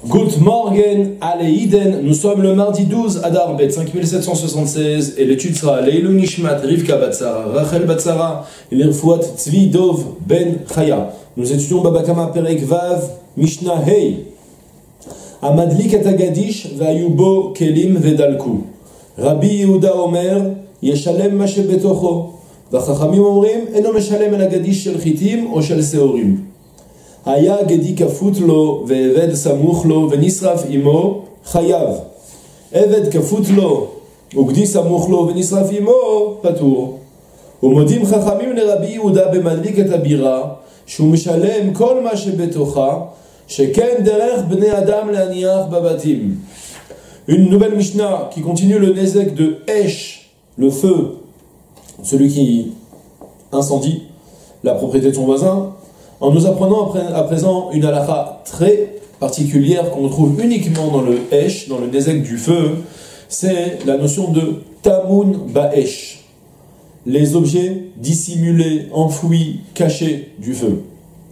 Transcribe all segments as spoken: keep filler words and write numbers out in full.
Good morning, Aleiden. Nous sommes le mardi douze Adar Bet cinq mille sept cent soixante-seize et l'étude sera Leilou Nishmat Rivka Batsara, Rachel Batsara et l'Irfouat Tzvi Dov Ben Chaya. Nous étudions Baba Kama Perek Vav Mishnah Hey. Amadlik et Agadish Vayubo Kelim Vedalku. Rabbi Yehuda Omer Yeshalem Mashe Betocho. והחכמים אומרים, אינו משלם על הגדיש של חיטים או של שעורים. היה גדי כפות לו ועבד סמוך לו ונשרף עמו, חייב. עבד כפות לו וגדי סמוך לו ונשרף עמו, פטור. ומודים חכמים לרבי יהודה במדליק את הבירה, שהוא משלם כל מה שבתוכה, שכן דרך בני אדם להניח בבתים. Une nouvelle Mishnah qui continue le nezek de Esh, le feu, celui qui incendie la propriété de son voisin, en nous apprenant à présent une halakha très particulière qu'on trouve uniquement dans le Esh, dans le nezek du feu, c'est la notion de Tamun Ba'esh, les objets dissimulés, enfouis, cachés du feu.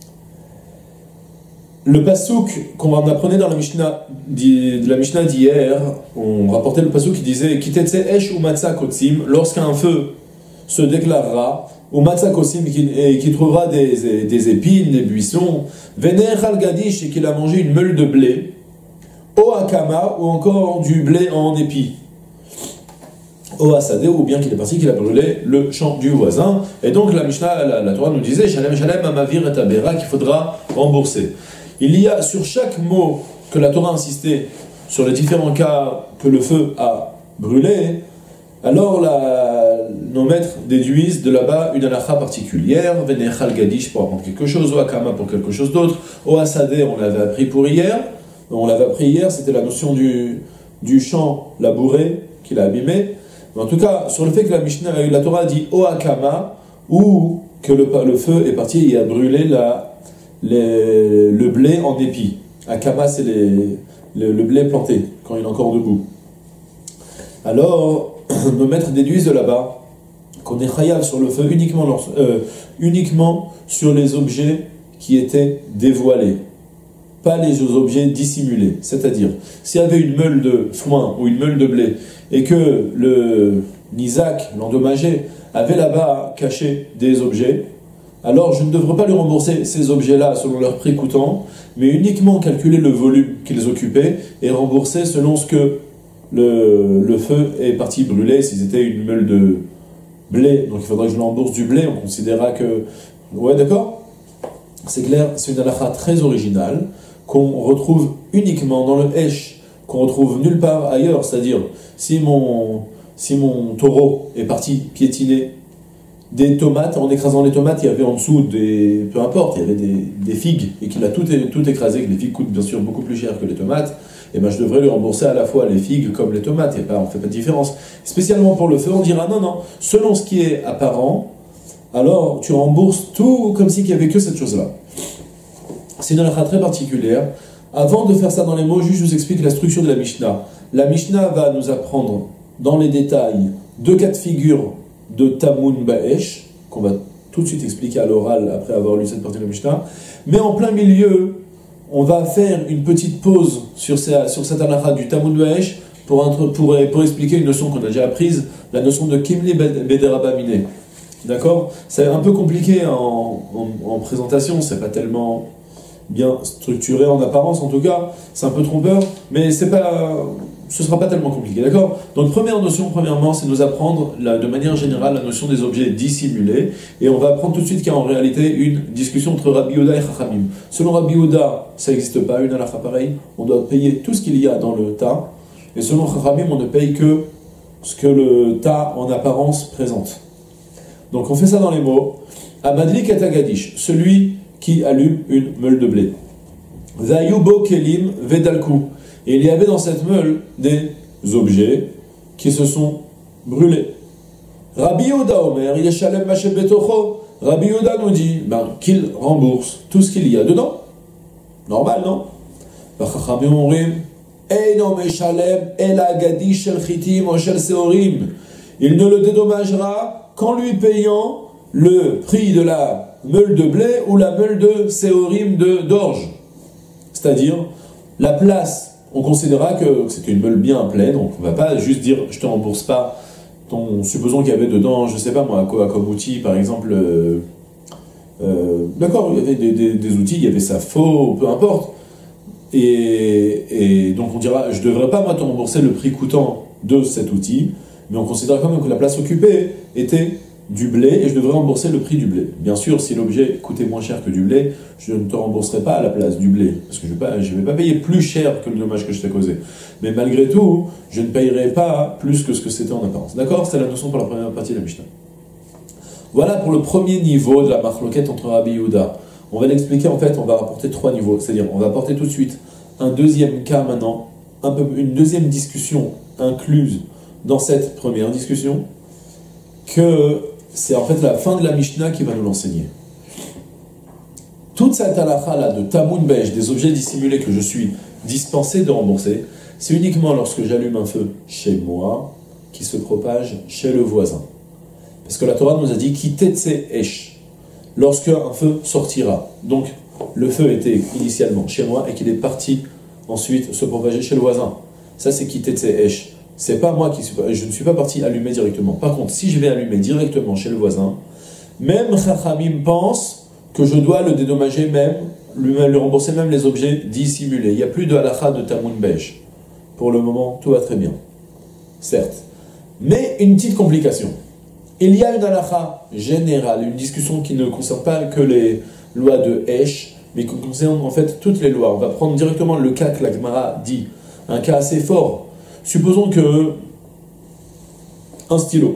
Le pasouk qu'on apprenait dans la Mishnah, de la Mishnah d'hier, on rapportait le pasouk qui disait Kitetse Esh ou Matzah Kotsim, lorsqu'un feu se déclarera, ou Matzah Kotsim, qui, qui trouvera des, des épines, des buissons, Vener Al Gadish, et qu'il a mangé une meule de blé, O Akama, ou encore du blé en épi, O Asadeh, ou bien qu'il est parti, qu'il a brûlé le champ du voisin. Et donc la Mishnah, la, la Torah nous disait Shalem Shalem Amavir et Abera, qu'il faudra rembourser. Il y a sur chaque mot que la Torah insistait sur les différents cas que le feu a brûlé, alors la, nos maîtres déduisent de là-bas une halakha particulière, Venechal Gadish pour apprendre quelque chose, ou Akama pour quelque chose d'autre, O Asadeh on l'avait appris pour hier, on l'avait appris hier, c'était la notion du, du champ labouré qu'il a abîmé, mais en tout cas sur le fait que la, Mishnah, la Torah dit O Akama, ou que le, le feu est parti et a brûlé la Les, le blé en épi. Akama, c'est les, le, le blé planté, quand il est encore debout. Alors, nos maîtres déduisent de là-bas qu'on est chayav sur le feu uniquement, euh, uniquement sur les objets qui étaient dévoilés, pas les objets dissimulés. C'est-à-dire, s'il y avait une meule de foin ou une meule de blé, et que le Nizak, l'endommagé, avait là-bas caché des objets, alors je ne devrais pas lui rembourser ces objets-là selon leur prix coûtant, mais uniquement calculer le volume qu'ils occupaient et rembourser selon ce que le, le feu est parti brûler. Si c'était une meule de blé, donc il faudrait que je lui rembourse du blé, on considérera que... Ouais, d'accord? C'est clair, c'est une halakha très originale qu'on retrouve uniquement dans le Esh, qu'on retrouve nulle part ailleurs. C'est-à-dire, si mon, si mon taureau est parti piétiner des tomates, en écrasant les tomates, il y avait en dessous des... peu importe, il y avait des, des figues, et qu'il a tout, tout écrasé, que les figues coûtent bien sûr beaucoup plus cher que les tomates, et ben je devrais lui rembourser à la fois les figues comme les tomates, et pas, on ne fait pas de différence. Spécialement pour le feu, on dira non, non, selon ce qui est apparent, alors tu rembourses tout comme si il n'y avait que cette chose-là. C'est une halakha très particulière. Avant de faire ça dans les mots, juste je vous explique la structure de la Mishnah. La Mishnah va nous apprendre dans les détails deux cas de figure de Tamun Ba'esh, qu'on va tout de suite expliquer à l'oral après avoir lu cette partie de la Mishnah, mais en plein milieu, on va faire une petite pause sur, ces, sur cette halakha du Tamun Ba'esh pour, pour, pour expliquer une notion qu'on a déjà apprise, la notion de Kimli Bederabamine. D'accord? C'est un peu compliqué en, en, en présentation, c'est pas tellement bien structuré en apparence en tout cas, c'est un peu trompeur, mais c'est pas... ce ne sera pas tellement compliqué, d'accord? Donc première notion, premièrement, c'est nous apprendre la, de manière générale la notion des objets dissimulés, et on va apprendre tout de suite qu'il y a en réalité une discussion entre Rabbi Yehuda et Chachamim. Selon Rabbi Yehuda, ça n'existe pas, une halakha pareille, on doit payer tout ce qu'il y a dans le tas, et selon Chachamim, on ne paye que ce que le tas en apparence présente. Donc on fait ça dans les mots. Amadlik et Agadish, celui qui allume une meule de blé. Vayubo kelim vedalku. Et il y avait dans cette meule des objets qui se sont brûlés. Rabbi Yehuda Omer, Yeshalem Mashe Betocho. Rabbi Yehuda nous dit ben, qu'il rembourse tout ce qu'il y a dedans. Normal, non? Chachamim omrim, Eino meshalem el agadish shel chitim o shel seorim. Il ne le dédommagera qu'en lui payant le prix de la meule de blé ou la meule de seorim de d'orge. C'est-à-dire, La place, on considérera que c'était une meule bien pleine, donc on ne va pas juste dire je te rembourse pas ton. Supposons qu'il y avait dedans, je sais pas moi, quoi comme outil, par exemple. Euh, euh, D'accord, il y avait des, des, des outils, il y avait sa faux, peu importe. Et, et donc on dira je ne devrais pas moi te rembourser le prix coûtant de cet outil, mais on considère quand même que la place occupée était du blé et je devrais rembourser le prix du blé. Bien sûr, si l'objet coûtait moins cher que du blé, je ne te rembourserai pas à la place du blé, parce que je ne vais, vais pas payer plus cher que le dommage que je t'ai causé. Mais malgré tout, je ne payerai pas plus que ce que c'était en apparence. D'accord? C'est la notion pour la première partie de la Mishnah. Voilà pour le premier niveau de la marloquette entre Rabbi Yehuda. On va l'expliquer en fait, on va rapporter trois niveaux. C'est-à-dire, on va apporter tout de suite un deuxième cas maintenant, un peu, une deuxième discussion incluse dans cette première discussion, que c'est en fait la fin de la Mishnah qui va nous l'enseigner. Toute cette halakha là de tamoun beige, des objets dissimulés que je suis dispensé de rembourser, c'est uniquement lorsque j'allume un feu chez moi qui se propage chez le voisin. Parce que la Torah nous a dit ki tetse esh, lorsque un feu sortira. Donc le feu était initialement chez moi et qu'il est parti ensuite se propager chez le voisin. Ça c'est ki tetse esh. C'est pas moi qui suis, je ne suis pas parti allumer directement. Par contre, si je vais allumer directement chez le voisin, même Chachamim pense que je dois le dédommager même, lui, lui rembourser même les objets dissimulés. Il n'y a plus de halakha de tamoun beige. Pour le moment, tout va très bien. Certes. Mais une petite complication. Il y a une halakha générale, une discussion qui ne concerne pas que les lois de Esh, mais qui concerne en fait toutes les lois. On va prendre directement le cas que la Gemara dit, un cas assez fort. Supposons que un stylo,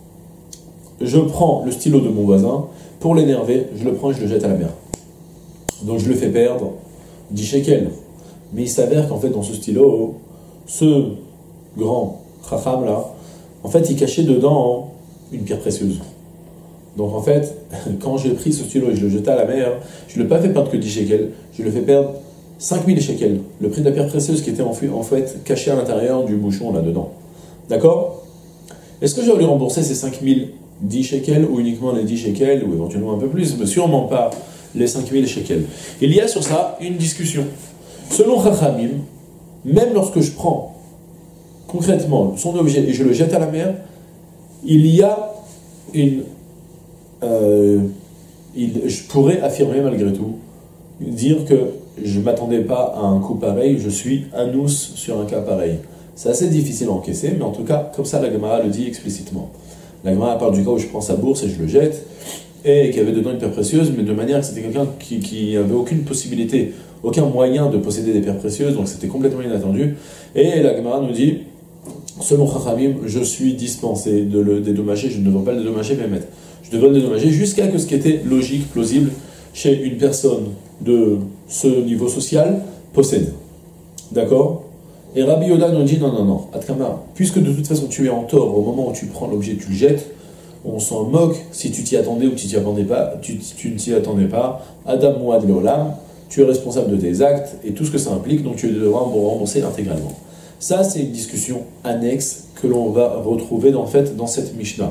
je prends le stylo de mon voisin, pour l'énerver, je le prends et je le jette à la mer. Donc je le fais perdre dix shekels. Mais il s'avère qu'en fait dans ce stylo, ce grand chacham là, en fait il cachait dedans une pierre précieuse. Donc en fait, quand j'ai pris ce stylo et je le jetais à la mer, je ne l'ai pas fait perdre que dix shekels, je le fais perdre cinq mille shekels, le prix de la pierre précieuse qui était en fait caché à l'intérieur du bouchon là-dedans. D'accord? Est-ce que je vais lui rembourser ces cinq mille dix shekels ou uniquement les dix shekels ou éventuellement un peu plus, mais sûrement pas les cinq mille shekels? Il y a sur ça une discussion. Selon Chachamim, même lorsque je prends concrètement son objet et je le jette à la mer, il y a une... Euh, il, je pourrais affirmer malgré tout, dire que je ne m'attendais pas à un coup pareil, je suis anous sur un cas pareil. C'est assez difficile à encaisser, mais en tout cas, comme ça la Gemara le dit explicitement. La Gemara parle du cas où je prends sa bourse et je le jette, et qu'il y avait dedans une pierre précieuse, mais de manière que c'était quelqu'un qui n'avait aucune possibilité, aucun moyen de posséder des pierres précieuses, donc c'était complètement inattendu. Et la Gemara nous dit, selon Chachamim, je suis dispensé de le dédommager, je ne devrais pas le dédommager, mais mettre. Je devrais le dédommager jusqu'à ce qui était logique, plausible, chez une personne de ce niveau social possède. D'accord? Et Rabbi Yehuda nous dit non, non, non, Atkama, puisque de toute façon tu es en tort au moment où tu prends l'objet, tu le jettes, on s'en moque si tu t'y attendais ou tu t'y attendais pas, tu, tu ne t'y attendais pas. Adam Mouad Leolam, tu es responsable de tes actes et tout ce que ça implique, donc tu devras rembourser intégralement. Ça, c'est une discussion annexe que l'on va retrouver en fait dans cette Mishnah.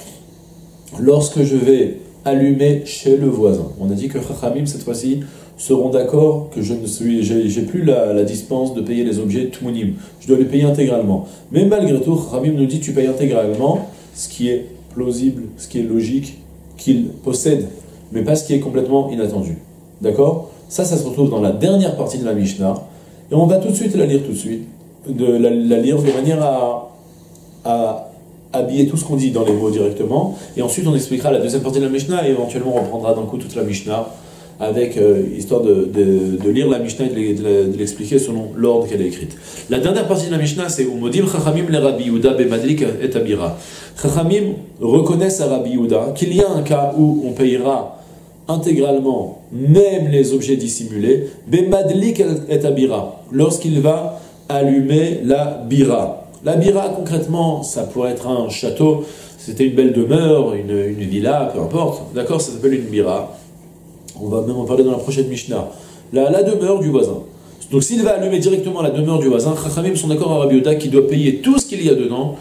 Lorsque je vais allumer chez le voisin, on a dit que Chachamim cette fois-ci seront d'accord que je ne suis, j'ai, j'ai plus la, la dispense de payer les objets Tmunim. Je dois les payer intégralement. Mais malgré tout, Chachamim nous dit tu payes intégralement ce qui est plausible, ce qui est logique, qu'il possède, mais pas ce qui est complètement inattendu. D'accord? Ça, ça se retrouve dans la dernière partie de la Mishnah, et on va tout de suite la lire tout de suite, de la, la lire de manière à, à habiller tout ce qu'on dit dans les mots directement, et ensuite on expliquera la deuxième partie de la Mishnah, et éventuellement on reprendra d'un coup toute la Mishnah, avec euh, histoire de, de, de lire la Mishnah et de, de l'expliquer selon l'ordre qu'elle est écrite. La dernière partie de la Mishnah, c'est Umodim Chachamim le Rabbi Yehuda bemadlik et abira. Chachamim reconnaissent à Rabbi Yehuda qu'il y a un cas où on payera intégralement même les objets dissimulés, bemadlik et abira, lorsqu'il va allumer la bira. La bira, concrètement, ça pourrait être un château, c'était une belle demeure, une, une villa, peu importe, d'accord, ça s'appelle une bira. On va même en parler dans la prochaine Mishnah. La, la demeure du voisin. Donc s'il va allumer directement la demeure du voisin, Chachamim sont d'accord à Rabbi Yehuda qu'il doit payer tout ce qu'il y a dedans,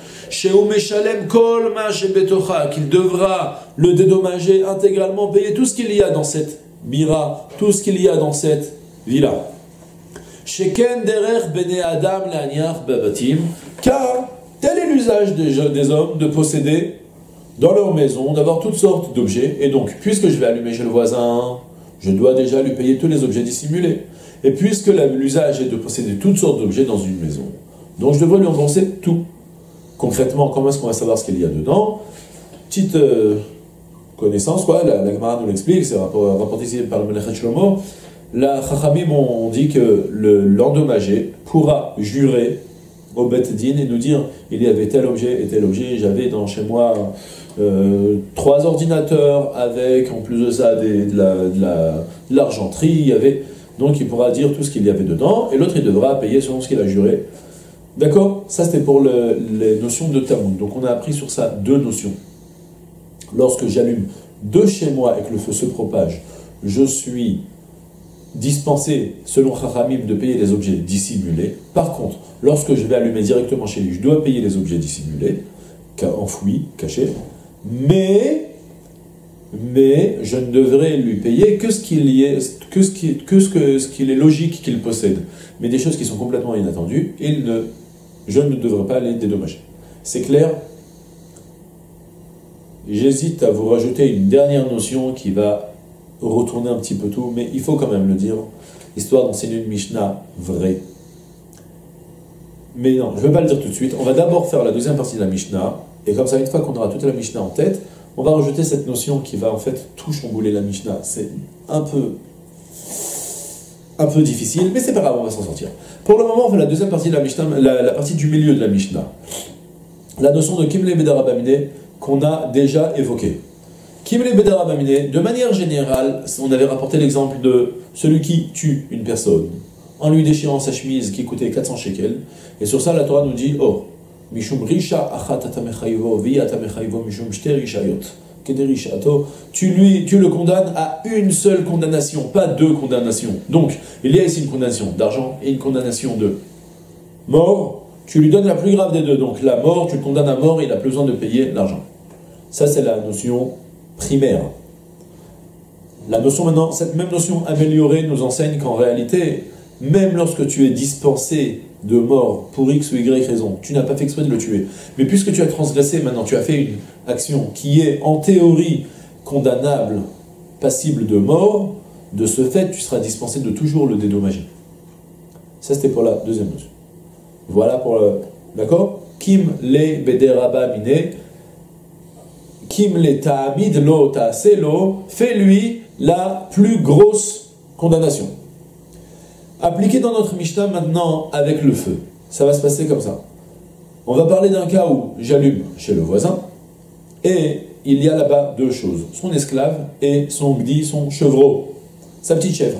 qu'il devra le dédommager intégralement, payer tout ce qu'il y a dans cette bira, tout ce qu'il y a dans cette villa. Sheken derer bene adam le'aniach babatim, car tel est l'usage des, des hommes de posséder dans leur maison, d'avoir toutes sortes d'objets. Et donc, puisque je vais allumer chez le voisin, je dois déjà lui payer tous les objets dissimulés. Et puisque l'usage est de posséder toutes sortes d'objets dans une maison, donc je devrais lui rembourser tout. Concrètement, comment est-ce qu'on va savoir ce qu'il y a dedans? Petite euh, connaissance, quoi, la, la Gemara nous l'explique, c'est rapporté ici par le Melechet Shlomo. La Chachamim ont dit que le, l'endommagé pourra jurer au Bet Din et nous dire il y avait tel objet et tel objet, j'avais dans chez moi euh, trois ordinateurs avec en plus de ça des, de, la, de, la, de l'argenterie, il y avait... donc il pourra dire tout ce qu'il y avait dedans et l'autre il devra payer selon ce qu'il a juré. D'accord? Ça c'était pour le, les notions de Talmud. Donc on a appris sur ça deux notions. Lorsque j'allume de chez moi et que le feu se propage, je suis dispensé, selon Chachamim, de payer les objets dissimulés. Par contre, lorsque je vais allumer directement chez lui, je dois payer les objets dissimulés, enfouis, cachés, mais, mais je ne devrais lui payer que ce qu'il y est, que ce qui, que ce que, ce qu'il est logique qu'il possède. Mais des choses qui sont complètement inattendues, il ne, je ne devrais pas les dédommager. C'est clair? J'hésite à vous rajouter une dernière notion qui va retourner un petit peu tout, mais il faut quand même le dire, histoire d'enseigner une Mishnah vraie. Mais non, je ne vais pas le dire tout de suite. On va d'abord faire la deuxième partie de la Mishnah, et comme ça, une fois qu'on aura toute la Mishnah en tête, on va rajouter cette notion qui va en fait tout chambouler la Mishnah. C'est un peu, un peu difficile, mais c'est pas grave, on va s'en sortir. Pour le moment, on fait la deuxième partie de la Mishnah, la, la partie du milieu de la Mishnah. La notion de Kimle Bedarabamine qu'on a déjà évoquée. Kimle Bedarabamine, de manière générale, on avait rapporté l'exemple de celui qui tue une personne en lui déchirant sa chemise qui coûtait quatre cents shekels. Et sur ça, la Torah nous dit, oh, Mishum Risha Achat Atamechayvo, Vi Atamechayvo Mishum Shte Rishayot. Tu, lui, tu le condamnes à une seule condamnation, pas deux condamnations. Donc, il y a ici une condamnation d'argent et une condamnation de mort. Tu lui donnes la plus grave des deux. Donc, la mort, tu le condamnes à mort et il n'a plus besoin de payer l'argent. Ça, c'est la notion primaire. La notion maintenant, cette même notion améliorée nous enseigne qu'en réalité, même lorsque tu es dispensé de mort pour X ou Y raison, tu n'as pas fait exprès de le tuer. Mais puisque tu as transgressé, maintenant tu as fait une action qui est en théorie condamnable, passible de mort, de ce fait tu seras dispensé de toujours le dédommager. Ça c'était pour la deuxième notion. Voilà pour le... D'accord? Kim le bederaba mine, Kim le ta'amid lo ta'ase lo, fais-lui la plus grosse condamnation. Appliqué dans notre Mishnah maintenant avec le feu. Ça va se passer comme ça. On va parler d'un cas où j'allume chez le voisin et il y a là-bas deux choses. Son esclave et son gdi, son chevreau, sa petite chèvre.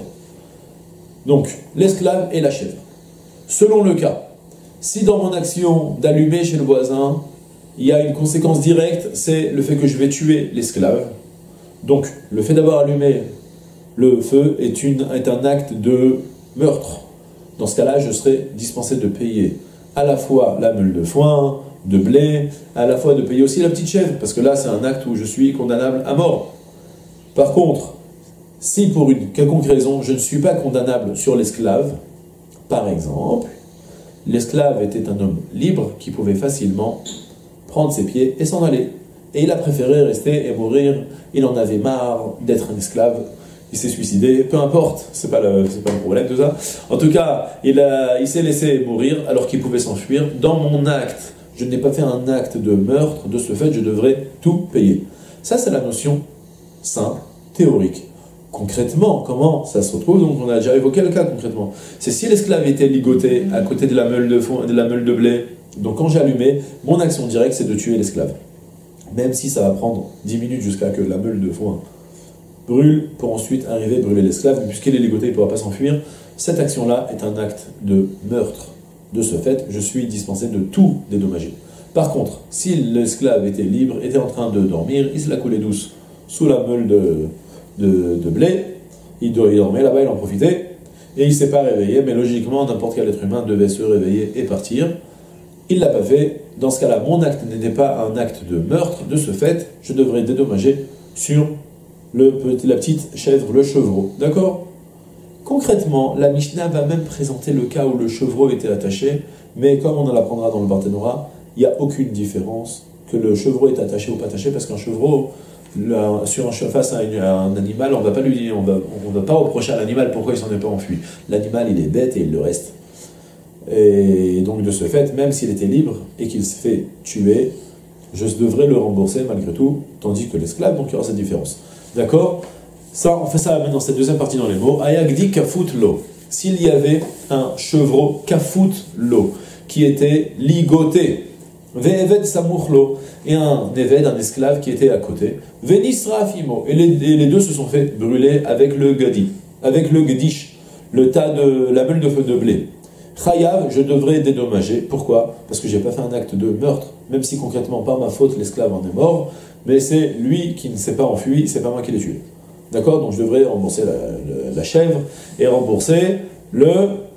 Donc, l'esclave et la chèvre. Selon le cas, si dans mon action d'allumer chez le voisin, il y a une conséquence directe, c'est le fait que je vais tuer l'esclave. Donc, le fait d'avoir allumé le feu est, une, est un acte de meurtre. Dans ce cas-là, je serai dispensé de payer à la fois la meule de foin, de blé, à la fois de payer aussi la petite chèvre, parce que là, c'est un acte où je suis condamnable à mort. Par contre, si pour une quelconque raison, je ne suis pas condamnable sur l'esclave, par exemple, l'esclave était un homme libre qui pouvait facilement prendre ses pieds et s'en aller. Et il a préféré rester et mourir. Il en avait marre d'être un esclave. Il s'est suicidé, peu importe, c'est pas le, c'est pas le problème tout ça. En tout cas, il, a, il s'est laissé mourir alors qu'il pouvait s'enfuir. Dans mon acte, je n'ai pas fait un acte de meurtre, de ce fait, je devrais tout payer. Ça, c'est la notion simple, théorique. Concrètement, comment ça se retrouve? Donc, on a déjà évoqué le cas concrètement. C'est si l'esclave était ligoté à côté de la meule de, fond, de la meule de blé. Donc, quand j'allumais, mon action directe, c'est de tuer l'esclave. Même si ça va prendre dix minutes jusqu'à que la meule de foin brûle pour ensuite arriver à brûler l'esclave, puisqu'il est ligoté, il ne pourra pas s'enfuir. Cette action-là est un acte de meurtre. De ce fait, je suis dispensé de tout dédommager. Par contre, si l'esclave était libre, était en train de dormir, il se la coulait douce sous la meule de, de, de blé, il dormait là-bas, il en profitait, et il ne s'est pas réveillé, mais logiquement, n'importe quel être humain devait se réveiller et partir. Il ne l'a pas fait. Dans ce cas-là, mon acte n'était pas un acte de meurtre. De ce fait, je devrais dédommager sur le petit, la petite chèvre, le chevreau. D'accord? Concrètement, la Mishnah va même présenter le cas où le chevreau était attaché, mais comme on en apprendra dans le Barthénora, il n'y a aucune différence que le chevreau est attaché ou pas attaché, parce qu'un chevreau, là, sur un, face à, une, à un animal, on ne va pas lui, on va, on va pas reprocher à l'animal pourquoi il s'en est pas enfui. L'animal, il est bête et il le reste. Et donc de ce fait, même s'il était libre et qu'il se fait tuer, je devrais le rembourser malgré tout, tandis que l'esclave, donc il y aura cette différence. D'accord? Ça, on fait ça maintenant, cette deuxième partie dans les mots. Ayagdi kafut lo. S'il y avait un chevreau kafut lo, qui était ligoté, ve'eved samuchlo, et un éved, un esclave qui était à côté, ve'nisra fimo, et les, et les deux se sont fait brûler avec le gadi, avec le gedish, le tas de la meule de feu de blé. Chayav, je devrais dédommager. Pourquoi? Parce que j'ai pas fait un acte de meurtre, même si concrètement par ma faute l'esclave en est mort, mais c'est lui qui ne s'est pas enfui, c'est pas moi qui l'ai tué. D'accord? Donc je devrais rembourser la, la, la chèvre et rembourser le,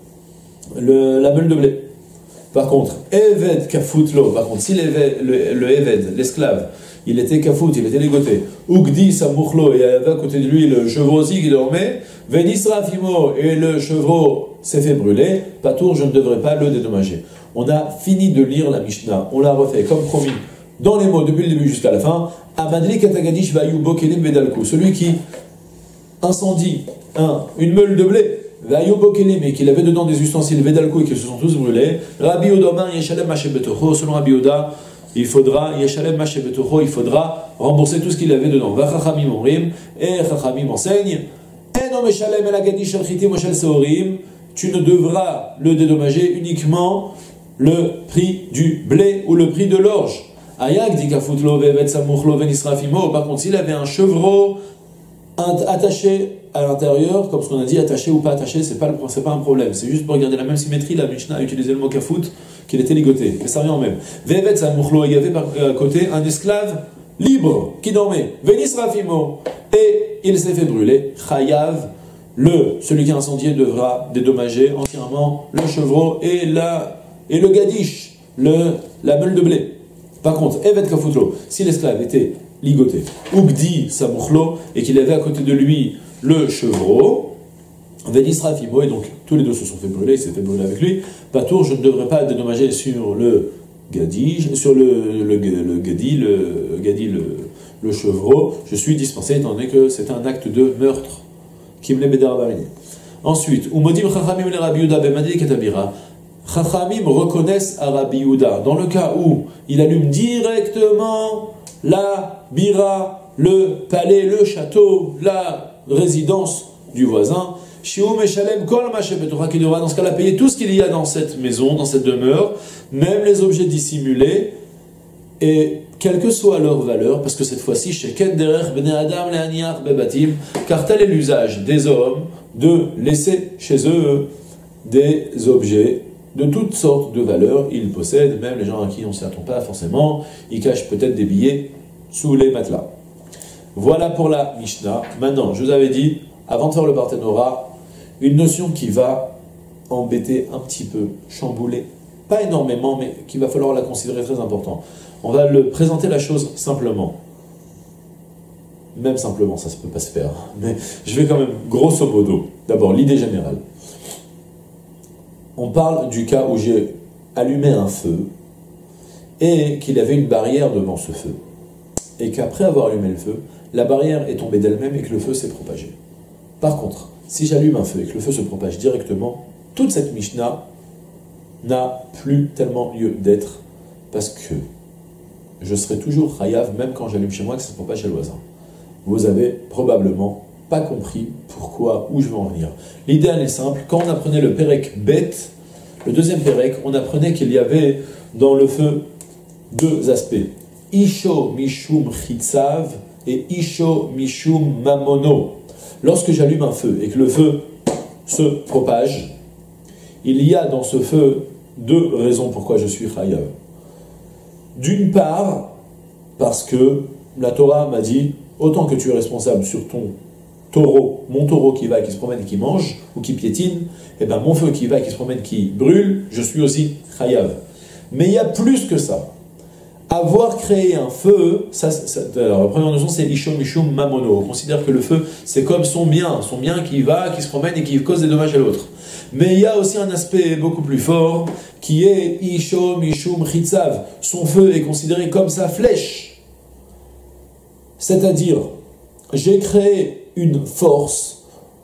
le, la meule de blé. Par contre, Eved Kafutlo, par contre, si le, le Eved, l'esclave, il était Kafut, il était ligoté, Ugdi Samuchlo, et il y avait à côté de lui le chevreau aussi qui dormait, Venisra Fimo, et le chevreau s'est fait brûler, Patour, je ne devrais pas le dédommager. On a fini de lire la Mishnah, on l'a refait comme promis, dans les mots depuis le début jusqu'à la fin. Amadli Katagadish Vayubo Kelim Vedalku, celui qui incendie un, une meule de blé, Vayubo Kelim, et qu'il avait dedans des ustensiles Vedalku et qu'ils se sont tous brûlés. Rabbi Odoman Yeshalem Mashebetocho, selon Rabbi Oda, il faudra Yeshalem Mashebetocho, il faudra rembourser tout ce qu'il avait dedans. Vachachamim Omrim, et Chachamim enseigne, Eno Meshalem El Agadish El Chitim Oshel Seorim, tu ne devras le dédommager uniquement le prix du blé ou le prix de l'orge. Ayak dit Kafutlo vevet samuchlo venisrafimo. Par contre, s'il avait un chevreau attaché à l'intérieur, comme ce qu'on a dit, attaché ou pas attaché, c'est pas le, c'est pas un problème. C'est juste pour garder la même symétrie. La Mishnah a utilisé le mot kafut, qu'il était ligoté. Mais ça revient en même. Vevet samuchlo, il y avait à côté un esclave libre qui dormait. Venisrafimo. Et il s'est fait brûler. Chayav. Le, celui qui a incendié devra dédommager entièrement le chevreau et, la, et le gadish, le, la meule de blé. Par contre, Evet Kafutlo, si l'esclave était ligoté, Ugdi Samuchlo, et qu'il avait à côté de lui le chevreau, Venisra Fimo, et donc tous les deux se sont fait brûler, il s'est fait brûler avec lui, Patour, je ne devrais pas dédommager sur le gadish, sur le, le, le gadi, le, gadi le, le chevreau, je suis dispensé étant donné que c'est un acte de meurtre. Ensuite, Umodim Chachamim le Rabbi Yehuda b'Madli Ketabira. Chachamim reconnaissent à Rabbi Yehuda dans le cas où il allume directement la bira, le palais, le château, la résidence du voisin. Shiou Meshalem Kol Mashe Betorah, qui devra dans ce cas-là payer tout ce qu'il y a dans cette maison, dans cette demeure, même les objets dissimulés, et quelle que soit leur valeur, parce que cette fois-ci, Sheken Derech Bnei Adam Le'aniach Bebatim, car tel est l'usage des hommes de laisser chez eux des objets de toutes sortes de valeurs. Ils possèdent, même les gens à qui on ne s'y attend pas forcément, ils cachent peut-être des billets sous les matelas. Voilà pour la Mishnah. Maintenant, je vous avais dit, avant de faire le Barthénora, une notion qui va embêter un petit peu, chambouler, pas énormément, mais qu'il va falloir la considérer très important. On va le présenter la chose simplement. Même simplement, ça ne peut pas se faire. Mais je vais quand même, grosso modo, d'abord l'idée générale. On parle du cas où j'ai allumé un feu et qu'il y avait une barrière devant ce feu. Et qu'après avoir allumé le feu, la barrière est tombée d'elle-même et que le feu s'est propagé. Par contre, si j'allume un feu et que le feu se propage directement, toute cette Mishnah n'a plus tellement lieu d'être parce que je serai toujours chayav même quand j'allume chez moi que ça se propage chez le voisin. Vous avez probablement pas compris pourquoi, où je veux en venir. L'idée elle est simple, quand on apprenait le Perek Bet, le deuxième Perek, on apprenait qu'il y avait dans le feu deux aspects. Isho Mishum Chitzav et Isho Mishum Mamono. Lorsque j'allume un feu et que le feu se propage, il y a dans ce feu deux raisons pourquoi je suis chayav. D'une part, parce que la Torah m'a dit, autant que tu es responsable sur ton taureau, mon taureau qui va et qui se promène et qui mange, ou qui piétine, et bien mon feu qui va et qui se promène, qui brûle, je suis aussi chayav. Mais il y a plus que ça. avoir créé un feu, ça, ça, alors la première notion c'est Ishom Ishum Mamono. On considère que le feu c'est comme son bien, son bien qui va, qui se promène et qui cause des dommages à l'autre. Mais il y a aussi un aspect beaucoup plus fort qui est Ishom Ishum Chitzav. Son feu est considéré comme sa flèche. C'est-à-dire, j'ai créé une force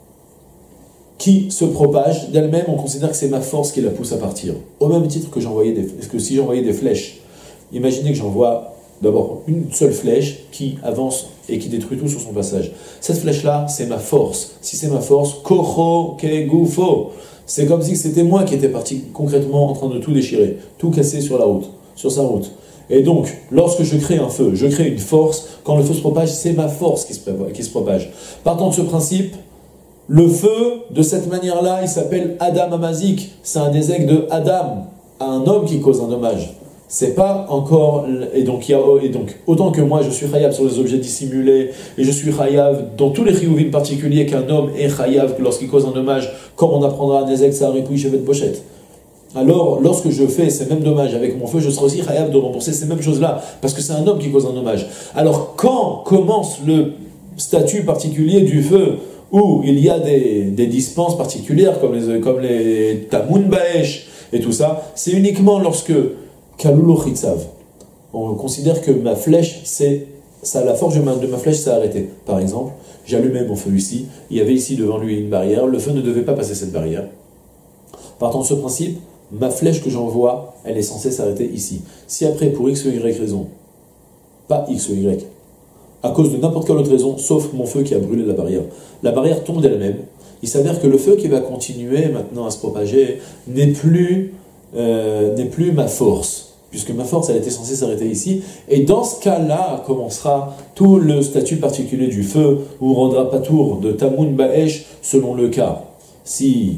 qui se propage d'elle-même, on considère que c'est ma force qui la pousse à partir. Au même titre que j'envoyais des, que si j'envoyais des flèches. Imaginez que j'envoie d'abord une seule flèche qui avance et qui détruit tout sur son passage. Cette flèche-là, c'est ma force. Si c'est ma force, kocho ke gufo. C'est comme si c'était moi qui étais parti concrètement en train de tout déchirer, tout casser sur la route, sur sa route. Et donc, lorsque je crée un feu, je crée une force. Quand le feu se propage, c'est ma force qui se, qui se propage. Partant de ce principe, le feu, de cette manière-là, il s'appelle Adam Amazik. C'est un des aigles de Adam, à un homme qui cause un dommage. C'est pas encore... Et donc, il y a, et donc, autant que moi, je suis chayav sur les objets dissimulés, et je suis chayav dans tous les chiyuvim particuliers qu'un homme est chayav lorsqu'il cause un dommage, comme on apprendra à Nezek, Saharipouy, Chevet, Bochette. Alors, lorsque je fais ces mêmes dommages avec mon feu, je serai aussi chayav de rembourser ces mêmes choses-là, parce que c'est un homme qui cause un dommage. Alors, quand commence le statut particulier du feu, où il y a des, des dispenses particulières, comme les, comme les Tamun Baesh et tout ça, c'est uniquement lorsque Kalulo Chitzav, on considère que ma flèche, c'est ça, la force de ma, de ma flèche s'est arrêtée. Par exemple, j'allumais mon feu ici, il y avait ici devant lui une barrière, le feu ne devait pas passer cette barrière. Partant de ce principe, ma flèche que j'envoie, elle est censée s'arrêter ici. Si après, pour X ou Y raison, pas X ou Y, à cause de n'importe quelle autre raison, sauf mon feu qui a brûlé la barrière, la barrière tombe d'elle-même, il s'avère que le feu qui va continuer maintenant à se propager n'est plus, euh, n'est plus ma force. Puisque ma force, elle était censée s'arrêter ici. Et dans ce cas-là, commencera tout le statut particulier du feu, où on rendra pas tour de Tamun Baesh selon le cas. Si,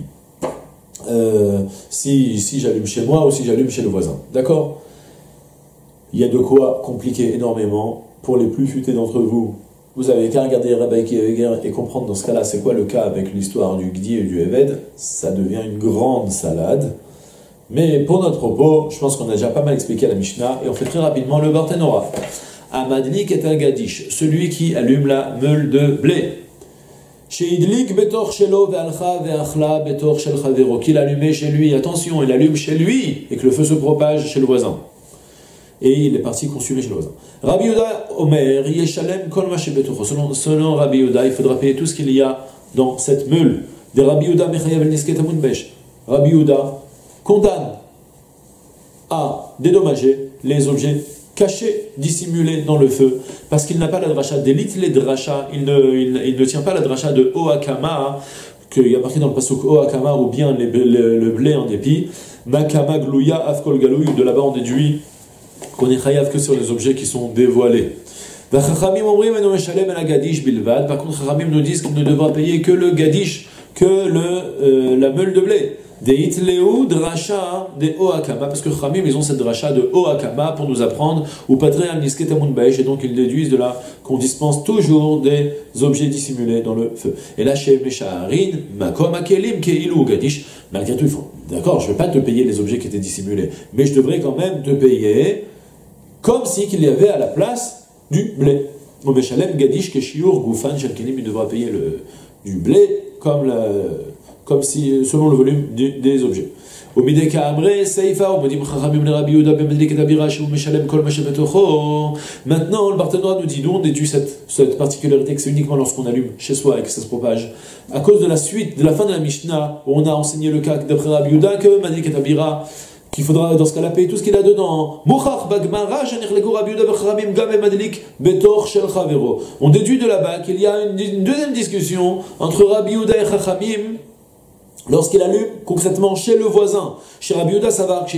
euh, si, si j'allume chez moi ou si j'allume chez le voisin. D'accord? Il y a de quoi compliquer énormément. Pour les plus futés d'entre vous, vous avez qu'à regarder Rabbi Kiveger et comprendre dans ce cas-là, c'est quoi le cas avec l'histoire du Gdi et du Eved. Ça devient une grande salade. Mais pour notre propos, je pense qu'on a déjà pas mal expliqué la Mishnah, et on fait très rapidement le Barthénora. Amadlik est un gadish, celui qui allume la meule de blé. Sheidlik betor shelo ve'alcha ve'achla betor shel chavero, qu'il allumait chez lui, attention, il allume chez lui, et que le feu se propage chez le voisin. Et il est parti consumer chez le voisin. Rabbi Yehuda Omer, yeshalem kol ma shebetocho. Selon, selon Rabbi Yehuda, il faudra payer tout ce qu'il y a dans cette meule. De Rabbi Yehuda mechayav el nisket amun besh. Rabbi Yehuda condamne à dédommager les objets cachés, dissimulés dans le feu, parce qu'il n'a pas la dracha d'élite, les dracha, il ne, il, il ne tient pas la dracha de Oakama, qu'il y a marqué dans le pasuk Oakama, ou bien les, le, le blé en dépit, Makama glouya afkol galouy, de là-bas on déduit qu'on est chayav que sur les objets qui sont dévoilés. Par contre, Chachamim nous disent qu'il ne devra payer que le gadish, que le, euh, la meule de blé. Des itleu dracha des oakama, parce que Chachamim ils ont cette dracha de oakama pour nous apprendre ou patre al nisket amun baesh, et donc ils déduisent de là qu'on dispense toujours des objets dissimulés dans le feu. Et là chez Meshaharin, makom akelim keilu gadish, malgré tout il faut, d'accord, je ne vais pas te payer les objets qui étaient dissimulés, mais je devrais quand même te payer comme si qu'il y avait à la place du blé. Au Meshalem gadish keshiur gufan shalkelim, il devra payer le, du blé comme la, comme si, selon le volume des, des objets. Au Mideka Amre, Seifa, au Modim Chachamim le Rabbi Yehuda, Bemedlik et Abira, chez Meshalem Kol Mashebetocho. Maintenant, le partenaire nous dit, d'où on déduit cette, cette particularité que c'est uniquement lorsqu'on allume chez soi et que ça se propage. À cause de la suite, de la fin de la Mishnah, où on a enseigné le cas d'après Rabbi Yehuda, que Medlik et Abira, qu'il faudra dans ce cas-là payer tout ce qu'il a dedans. On déduit de là-bas qu'il y a une, une deuxième discussion entre Rabbi Yehuda et Chachamim lorsqu'il allume concrètement chez le voisin. Chez Rabbi Yehuda, ça va.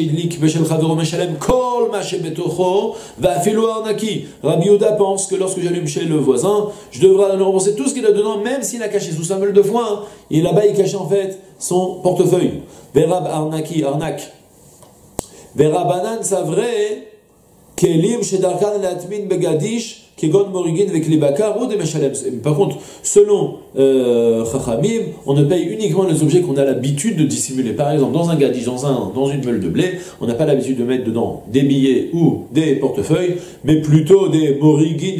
Rabbi Yehuda pense que lorsque j'allume chez le voisin, je devrais lui rembourser tout ce qu'il a dedans, même s'il a caché sous sa meule de foin. Et là-bas, il cachait en fait son portefeuille. Verab Arnaki, arnaque. Verabanan, c'est vrai Kelim shedarkan latmin begadish. Par contre, selon euh, Chachamim, on ne paye uniquement les objets qu'on a l'habitude de dissimuler. Par exemple, dans un gadish, dans, un, dans une meule de blé, on n'a pas l'habitude de mettre dedans des billets ou des portefeuilles, mais plutôt des morigin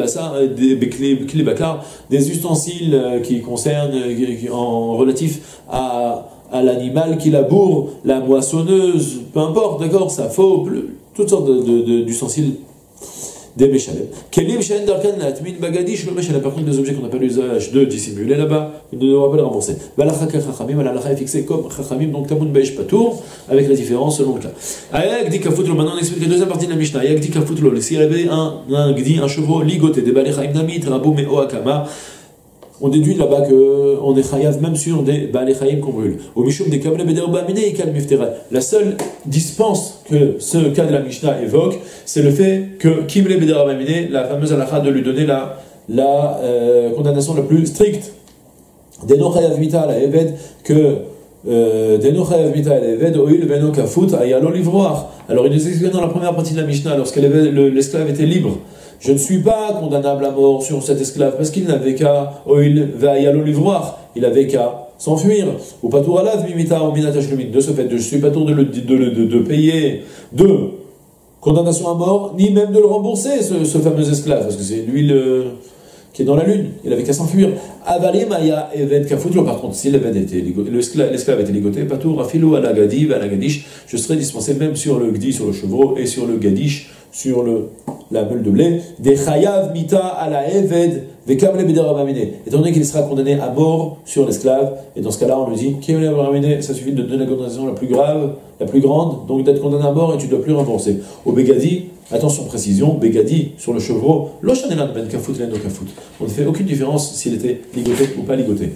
des bakar, des ustensiles qui concernent, qui, en relatif à, à l'animal qui laboure, la moissonneuse, peu importe, d'accord, ça faut, toutes sortes d'ustensiles. Des Meshalem. Kelim Shen Darkan Latmin Bagadish, le Meshalem, par contre, des objets qu'on n'a pas l'usage de dissimuler là-bas, il ne devra pas les rembourser. Balachaka Chachamim, Alalacha est fixé comme Chachamim, donc Tamun Beish Patour, avec la différence selon le cas. Ayak di Kafutlo, maintenant on explique la deuxième partie de la Mishnah. Ayak di Kafutlo, s'il y avait un, un gdi, un chevreau ligoté, des Balechaim Namit, Rabou Meo Akama, on déduit là-bas qu'on est chayav même sur des Balechaim qu'on brûle. Au Mishum des Kamle Beder Bamine, Ikal Miftera. La seule dispense que ce cas de la Mishnah évoque, c'est le fait que Kimle Beder Bamine, la fameuse halakha de lui donner la, la euh, condamnation la plus stricte. Deno chayav mita à la Eved, que Deno chayav mita à la Eved, Oil Veno Kafut, Ayalo Livroar. Alors il nous explique dans la première partie de la Mishnah, lorsque l'esclave était libre, je ne suis pas condamnable à mort sur cet esclave parce qu'il n'avait qu'à oil va'ayalo livroir, il avait qu'à s'enfuir. Ou patour alav mimita ou minatashlumin. De ce fait, je ne suis pas tour de, de, de, de, de payer de condamnation à mort, ni même de le rembourser, ce, ce fameux esclave, parce que c'est lui le, qui est dans la lune, il avait qu'à s'enfuir. Avalé maya eved kafutlo. Par contre, si l'esclave était ligoté, patour afilo ala gadi ala gadish, je serais dispensé même sur le gdi, sur le chevreau, et sur le gadish, sur le, la meule de blé, des chayav mita à la eved, vekam le beder abamine. Étant donné qu'il sera condamné à mort sur l'esclave, et dans ce cas-là, on lui dit, kim le abamine, ça suffit de donner la condamnation la plus grave, la plus grande, donc d'être condamné à mort et tu ne dois plus rembourser. Au begadi, attention précision, begadi sur le chevreau, l'oshanelan ben kafut len no kafut. On ne fait aucune différence s'il était ligoté ou pas ligoté.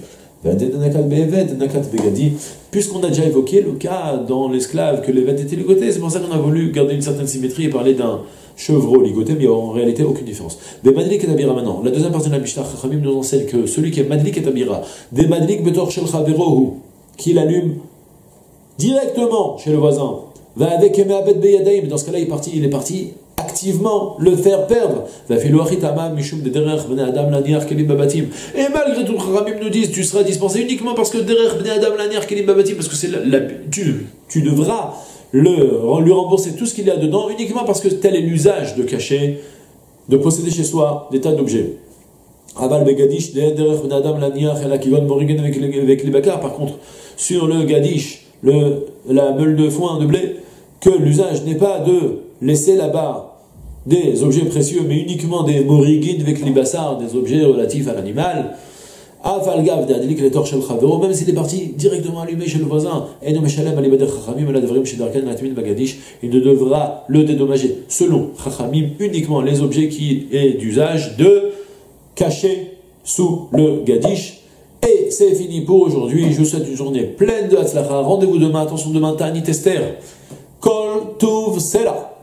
Puisqu'on a déjà évoqué le cas dans l'esclave que l'évêque était ligoté, c'est pour ça qu'on a voulu garder une certaine symétrie et parler d'un chevreau ligoté, mais en réalité aucune différence. Mais Madlik et Tabira maintenant, la deuxième partie de la Mishnah, Chachamim nous enseigne que celui qui est Madlik et Tabira, des Madlik betor shel chaverohu, qui l'allume directement chez le voisin, va avec Emeabed beyadaim, dans ce cas-là il est parti, il est parti activement le faire perdre. Et malgré tout, Chachamim nous disent, tu seras dispensé uniquement parce que derech bnei adam laniach kelim babatim, parce que c'est la, la, tu, tu devras le, lui rembourser tout ce qu'il y a dedans uniquement parce que tel est l'usage de cacher, de posséder chez soi des tas d'objets. Par contre, sur le gadish, le, la meule de foin de blé, que l'usage n'est pas de laisser là-bas des objets précieux, mais uniquement des morigin avec libassar, des objets relatifs à l'animal. Même s'il est parti directement allumé chez le voisin, il ne devra le dédommager selon Chachamim uniquement les objets qui est d'usage de cacher sous le gadish. Et c'est fini pour aujourd'hui. Je vous souhaite une journée pleine de Hatzlacha. Rendez-vous demain. Attention, demain, Ta'anit Esther. Kol Tuv Sela.